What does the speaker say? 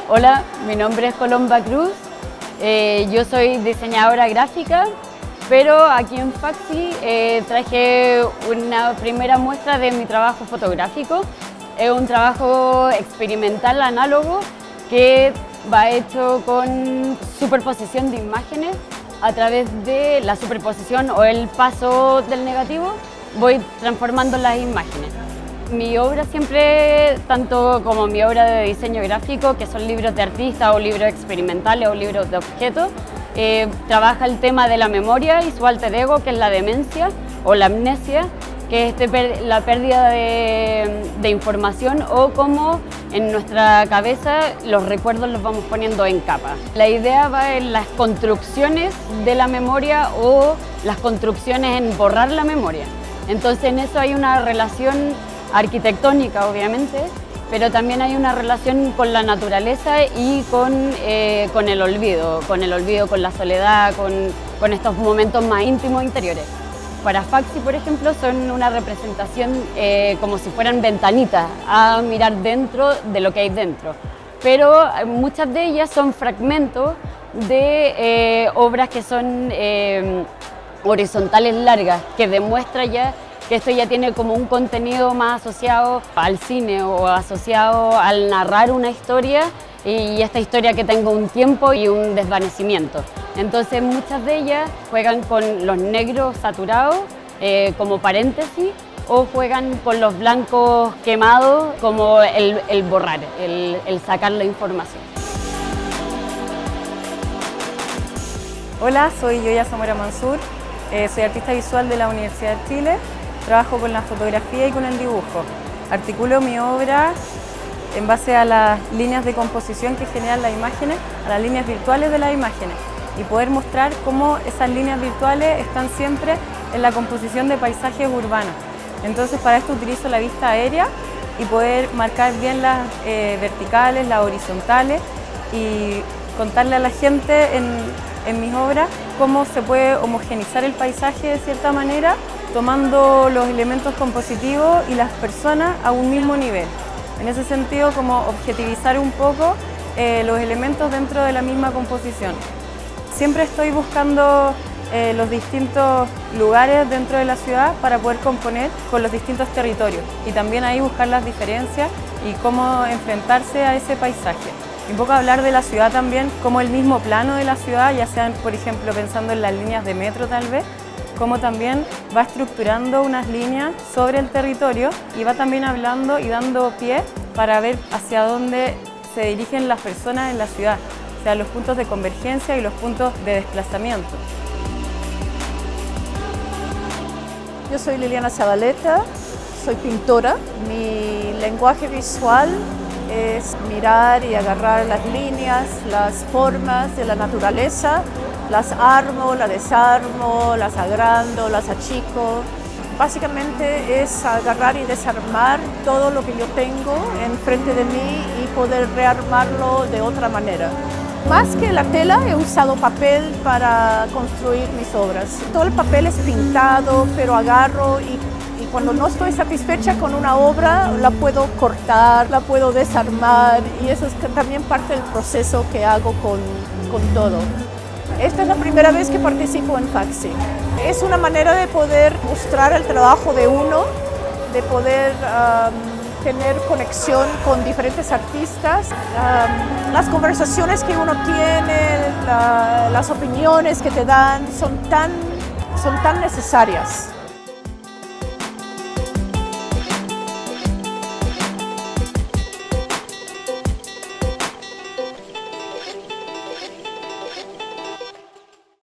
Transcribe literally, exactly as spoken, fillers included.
Hola, mi nombre es Colomba Cruz, eh, yo soy diseñadora gráfica, pero aquí en Faxi eh, traje una primera muestra de mi trabajo fotográfico. Es un trabajo experimental análogo que va hecho con superposición de imágenes. A través de la superposición o el paso del negativo voy transformando las imágenes. Mi obra siempre, tanto como mi obra de diseño gráfico, que son libros de artista o libros experimentales o libros de objetos, eh, trabaja el tema de la memoria y su alter ego, que es la demencia o la amnesia, que es este, la pérdida de, de información o cómo en nuestra cabeza los recuerdos los vamos poniendo en capas. La idea va en las construcciones de la memoria o las construcciones en borrar la memoria. Entonces en eso hay una relación arquitectónica, obviamente, pero también hay una relación con la naturaleza y con, eh, con el olvido, con el olvido, con la soledad, con, con estos momentos más íntimos interiores. Para Faxi, por ejemplo, son una representación eh, como si fueran ventanitas a mirar dentro de lo que hay dentro. Pero muchas de ellas son fragmentos de eh, obras que son eh, horizontales largas, que demuestra ya que esto ya tiene como un contenido más asociado al cine o asociado al narrar una historia y esta historia que tenga un tiempo y un desvanecimiento. Entonces muchas de ellas juegan con los negros saturados eh, como paréntesis o juegan con los blancos quemados como el, el borrar, el, el sacar la información. Hola, soy Yoya Zamora Mansur, eh, soy artista visual de la Universidad de Chile, trabajo con la fotografía y con el dibujo. Articulo mi obra en base a las líneas de composición que generan las imágenes, a las líneas virtuales de las imágenes y poder mostrar cómo esas líneas virtuales están siempre en la composición de paisajes urbanos. Entonces para esto utilizo la vista aérea y poder marcar bien las eh, verticales, las horizontales y contarle a la gente en, en mis obras cómo se puede homogeneizar el paisaje de cierta manera, tomando los elementos compositivos y las personas a un mismo nivel. En ese sentido, como objetivizar un poco eh, los elementos dentro de la misma composición. Siempre estoy buscando eh, los distintos lugares dentro de la ciudad para poder componer con los distintos territorios y también ahí buscar las diferencias y cómo enfrentarse a ese paisaje. Un poco hablar de la ciudad también, como el mismo plano de la ciudad, ya sean, por ejemplo, pensando en las líneas de metro tal vez, como también va estructurando unas líneas sobre el territorio y va también hablando y dando pie para ver hacia dónde se dirigen las personas en la ciudad, o sea, los puntos de convergencia y los puntos de desplazamiento. Yo soy Liliana Zabaleta, soy pintora. Mi lenguaje visual es mirar y agarrar las líneas, las formas de la naturaleza. Las armo, las desarmo, las agrando, las achico. Básicamente es agarrar y desarmar todo lo que yo tengo enfrente de mí y poder rearmarlo de otra manera. Más que la tela, he usado papel para construir mis obras. Todo el papel es pintado, pero agarro y, y cuando no estoy satisfecha con una obra, la puedo cortar, la puedo desarmar y eso es también parte del proceso que hago con, con todo. Esta es la primera vez que participo en Faxi. Es una manera de poder mostrar el trabajo de uno, de poder um, tener conexión con diferentes artistas. Um, las conversaciones que uno tiene, la, las opiniones que te dan son tan, son tan necesarias.